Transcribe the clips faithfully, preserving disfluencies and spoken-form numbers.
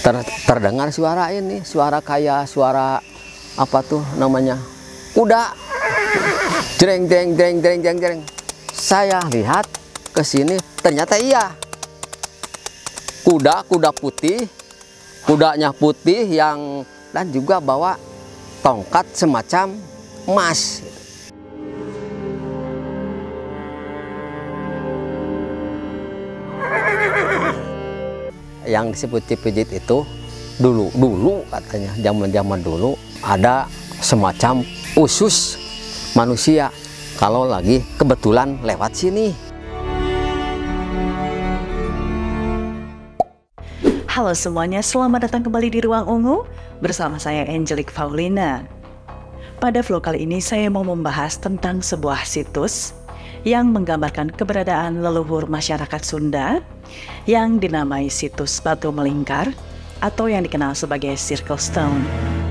ter, terdengar suara ini, suara kayak suara apa tuh namanya, kuda, jreng jreng jreng jreng jreng jreng. Saya lihat ke sini, ternyata iya, kuda kuda putih, kudanya putih yang dan juga bawa tongkat semacam emas. Yang disebut Cipejit itu dulu dulu katanya zaman-zaman dulu ada semacam usus manusia kalau lagi kebetulan lewat sini. Halo semuanya, selamat datang kembali di Ruang Ungu bersama saya Angelique Paulina. Pada vlog kali ini saya mau membahas tentang sebuah situs yang menggambarkan keberadaan leluhur masyarakat Sunda yang dinamai situs Batu Melingkar atau yang dikenal sebagai Circle Stone.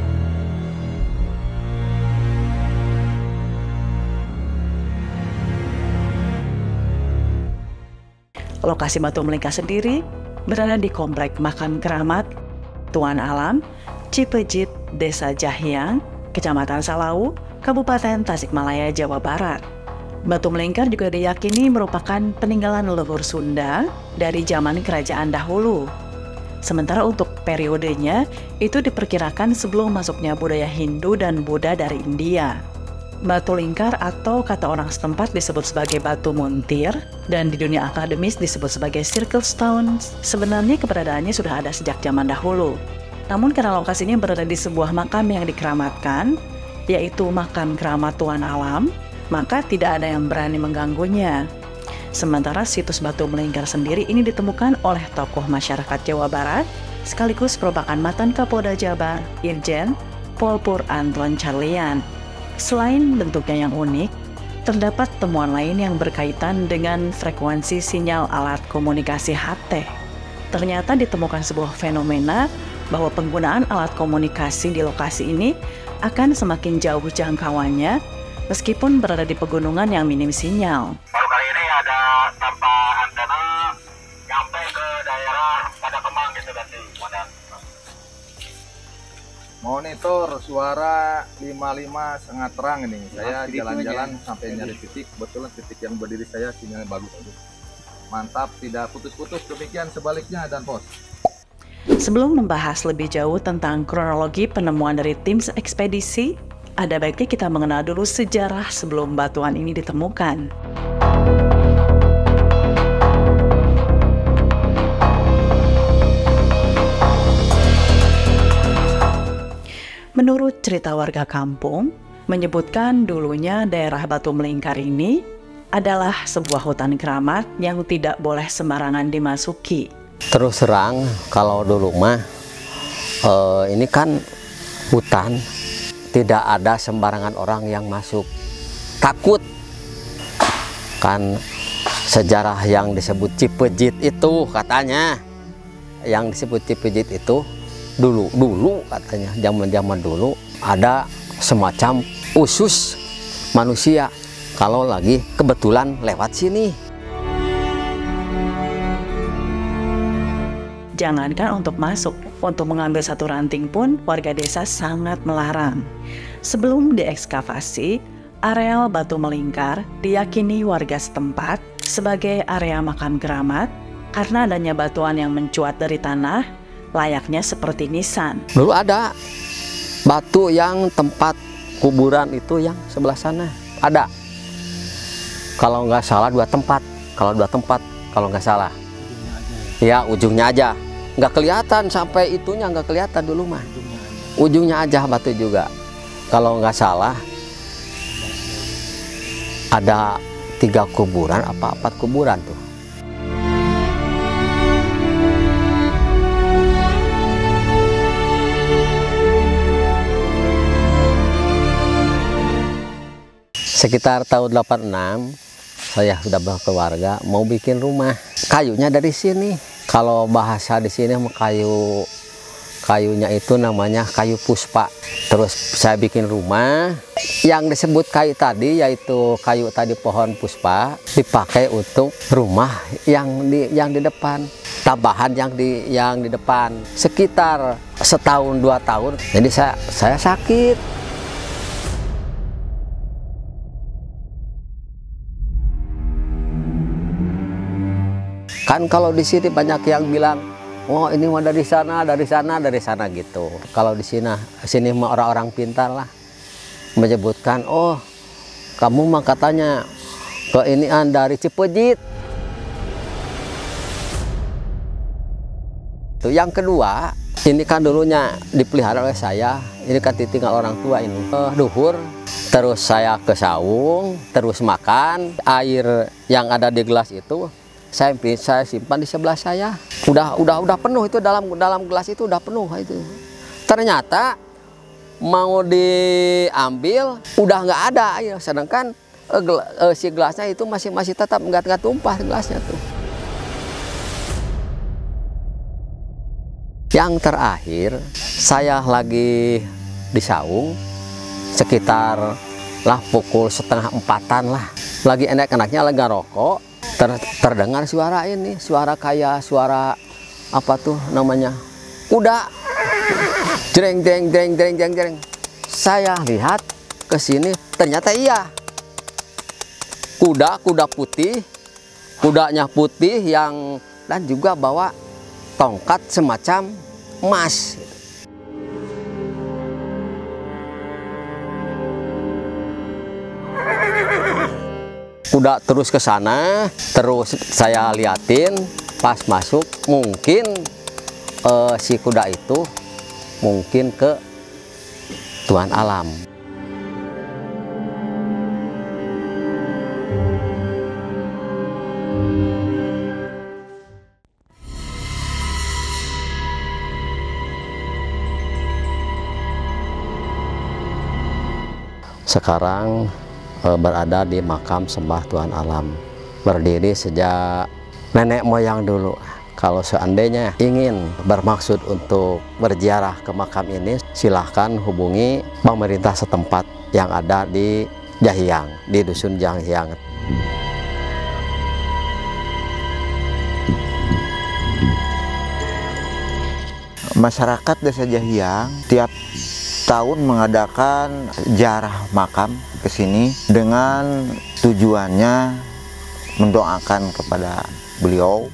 Lokasi Batu Melingkar sendiri berada di Komplek Makam Keramat Tuan Alam, Cipejit, Desa Jahyang, Kecamatan Salau, Kabupaten Tasikmalaya, Jawa Barat. Batu Melingkar juga diyakini merupakan peninggalan leluhur Sunda dari zaman kerajaan dahulu. Sementara untuk periodenya, itu diperkirakan sebelum masuknya budaya Hindu dan Buddha dari India. Batu Lingkar atau kata orang setempat disebut sebagai batu muntir dan di dunia akademis disebut sebagai Circle Stone. Sebenarnya keberadaannya sudah ada sejak zaman dahulu. Namun karena lokasinya berada di sebuah makam yang dikeramatkan, yaitu Makam Keramat Tuan Alam, maka tidak ada yang berani mengganggunya. Sementara situs Batu Melingkar sendiri ini ditemukan oleh tokoh masyarakat Jawa Barat, sekaligus merupakan mantan Kapolda Jabar, Irjen Pol Pur Anton Carlyan. Selain bentuknya yang unik, terdapat temuan lain yang berkaitan dengan frekuensi sinyal alat komunikasi H T. Ternyata ditemukan sebuah fenomena bahwa penggunaan alat komunikasi di lokasi ini akan semakin jauh jangkauannya meskipun berada di pegunungan yang minim sinyal. Baru kali ini ada tanpa antena nyampe ke daerah pada Kemang gitu berarti. Monitor suara lima puluh lima sangat terang ini. Saya jalan-jalan sampai nyari titik, kebetulan titik yang berdiri saya sinyalnya bagus. Mantap, tidak putus-putus. Demikian sebaliknya dan pos. Sebelum membahas lebih jauh tentang kronologi penemuan dari tim ekspedisi, ada baiknya kita mengenal dulu sejarah sebelum batuan ini ditemukan. Menurut cerita warga kampung, menyebutkan dulunya daerah Batu Melingkar ini adalah sebuah hutan keramat yang tidak boleh sembarangan dimasuki. Terus terang kalau dulu mah eh, ini kan hutan, tidak ada sembarangan orang yang masuk. Takut kan sejarah yang disebut Cipejit itu katanya, yang disebut Cipejit itu dulu dulu katanya zaman-zaman dulu ada semacam usus manusia kalau lagi kebetulan lewat sini. Jangankan untuk masuk, untuk mengambil satu ranting pun warga desa sangat melarang. Sebelum diekskavasi, areal Batu Melingkar diyakini warga setempat sebagai area makam keramat karena adanya batuan yang mencuat dari tanah, layaknya seperti nisan. Dulu ada batu yang tempat kuburan itu yang sebelah sana ada. Kalau nggak salah dua tempat, kalau dua tempat, kalau nggak salah. Ya ujungnya aja. Nggak kelihatan sampai itunya, nggak kelihatan dulu mah. Ujungnya aja batu juga. Kalau nggak salah ada tiga kuburan apa empat kuburan tuh. Sekitar tahun delapan puluh enam saya sudah berkeluarga mau bikin rumah. Kayunya dari sini. Kalau bahasa di sini kayu kayunya itu namanya kayu puspa. Terus saya bikin rumah yang disebut kayu tadi, yaitu kayu tadi pohon puspa, dipakai untuk rumah yang di yang di depan. tambahan yang di yang di depan sekitar setahun dua tahun. Jadi saya saya sakit. Kan kalau di sini banyak yang bilang, oh ini mah dari sana, dari sana, dari sana gitu. Kalau di sini, sini mah orang-orang pintar lah menyebutkan, oh kamu mah katanya ke inian dari Cipejit. Tuh, yang kedua, ini kan dulunya dipelihara oleh saya. Ini kan ditinggal orang tua ini. Uh, duhur, terus saya ke saung, terus makan. Air yang ada di gelas itu saya saya simpan di sebelah saya. Udah udah udah penuh itu, dalam dalam gelas itu udah penuh itu. Ternyata mau diambil udah nggak ada air. Sedangkan uh, gel, uh, si gelasnya itu masih masih tetap nggak nggak tumpah gelasnya tuh. Yang terakhir, saya lagi di saung, sekitar lah pukul setengah empatan lah. Lagi enak-enaknya lagi ngerokok, ter terdengar suara ini, suara kayak suara apa tuh namanya, kuda. Jreng, jreng, jreng, jreng, jreng, jreng. Saya lihat ke sini, ternyata iya. Kuda, kuda putih, kudanya putih yang dan juga bawa tongkat semacam emas. Kuda terus ke sana, terus saya liatin, pas masuk mungkin eh, si kuda itu mungkin ke Tuhan alam. Sekarang e, berada di makam sembah Tuhan alam, berdiri sejak nenek moyang dulu. Kalau seandainya ingin bermaksud untuk berziarah ke makam ini, silahkan hubungi pemerintah setempat yang ada di Jahiang, di Dusun Jahiang. Masyarakat Desa Jahiang tiap tahun mengadakan ziarah makam ke sini dengan tujuannya mendoakan kepada beliau.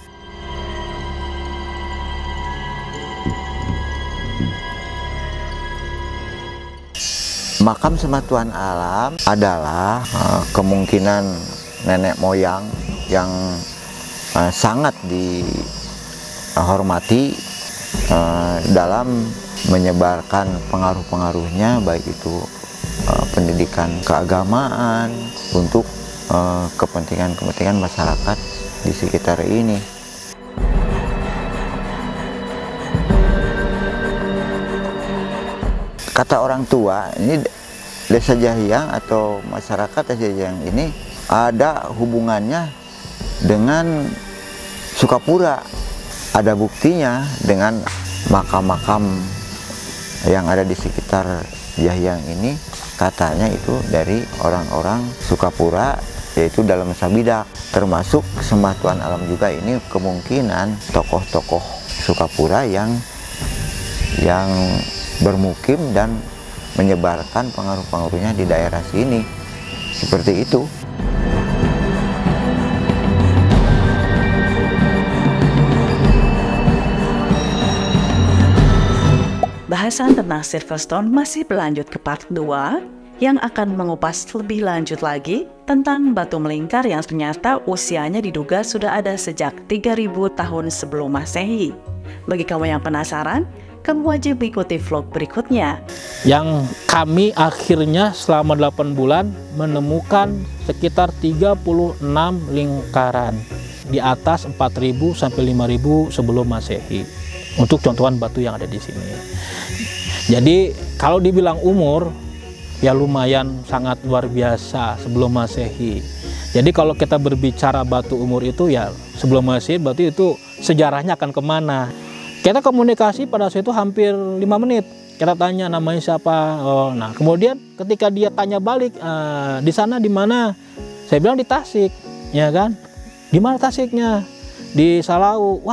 Makam sembah Tuhan alam adalah uh, kemungkinan nenek moyang yang uh, sangat dihormati uh, dalam menyebarkan pengaruh-pengaruhnya, baik itu uh, pendidikan keagamaan untuk kepentingan-kepentingan uh, masyarakat di sekitar ini. Kata orang tua, ini Desa Jahiang atau masyarakat Desa Jahiang ini ada hubungannya dengan Sukapura. Ada buktinya dengan makam-makam yang ada di sekitar Jahiang ini, katanya itu dari orang-orang Sukapura, yaitu dalam Sabidak. Termasuk sembah Tuhan alam juga ini kemungkinan tokoh-tokoh Sukapura yang yang bermukim dan menyebarkan pengaruh-pengaruhnya di daerah sini. Seperti itu. Bahasan tentang Silverstone masih berlanjut ke part dua yang akan mengupas lebih lanjut lagi tentang batu melingkar yang ternyata usianya diduga sudah ada sejak tiga ribu tahun sebelum Masehi. Bagi kamu yang penasaran, kamu wajib ikuti vlog berikutnya. Yang kami akhirnya selama delapan bulan menemukan sekitar tiga puluh enam lingkaran di atas empat ribu sampai lima ribu sebelum Masehi. Untuk contohan batu yang ada di sini. Jadi kalau dibilang umur, ya lumayan sangat luar biasa sebelum Masehi. Jadi kalau kita berbicara batu umur itu ya sebelum Masehi, berarti itu sejarahnya akan kemana. Kita komunikasi pada saat itu hampir lima menit. Kita tanya namanya siapa. Oh, nah kemudian ketika dia tanya balik, e, di sana di mana? Saya bilang di Tasik, ya kan? Di mana Tasiknya? Di Salau. Wah,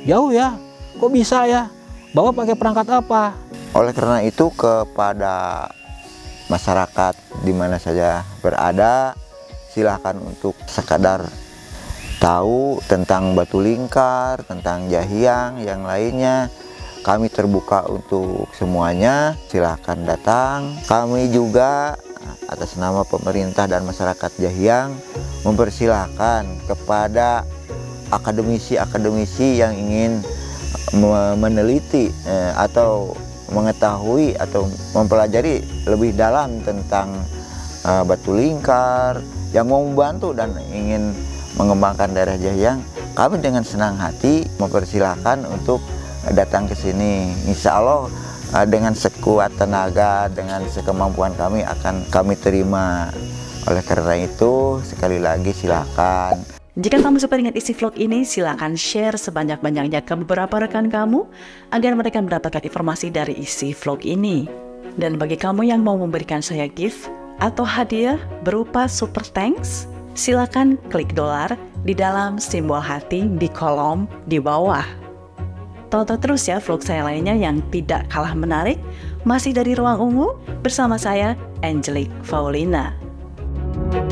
Jauh ya, kok bisa ya? Bawa pakai perangkat apa? Oleh karena itu kepada masyarakat di mana saja berada, silahkan untuk sekadar tahu tentang batu lingkar, tentang jahiang, yang lainnya. Kami terbuka untuk semuanya, silahkan datang. Kami juga atas nama pemerintah dan masyarakat Jahiang mempersilahkan kepada akademisi-akademisi yang ingin meneliti eh, atau mengetahui atau mempelajari lebih dalam tentang uh, batu lingkar, yang mau membantu dan ingin mengembangkan daerah Jahiang, kami dengan senang hati mempersilahkan untuk datang ke sini. Insya Allah uh, dengan sekuat tenaga, dengan sekemampuan kami akan kami terima. Oleh karena itu sekali lagi silakan. Jika kamu suka dengan isi vlog ini, silakan share sebanyak-banyaknya ke beberapa rekan kamu agar mereka mendapatkan informasi dari isi vlog ini. Dan bagi kamu yang mau memberikan saya gift atau hadiah berupa super thanks, silakan klik dolar di dalam simbol hati di kolom di bawah. Tonton terus ya vlog saya lainnya yang tidak kalah menarik, masih dari Ruang Ungu bersama saya, Angelique Faulina.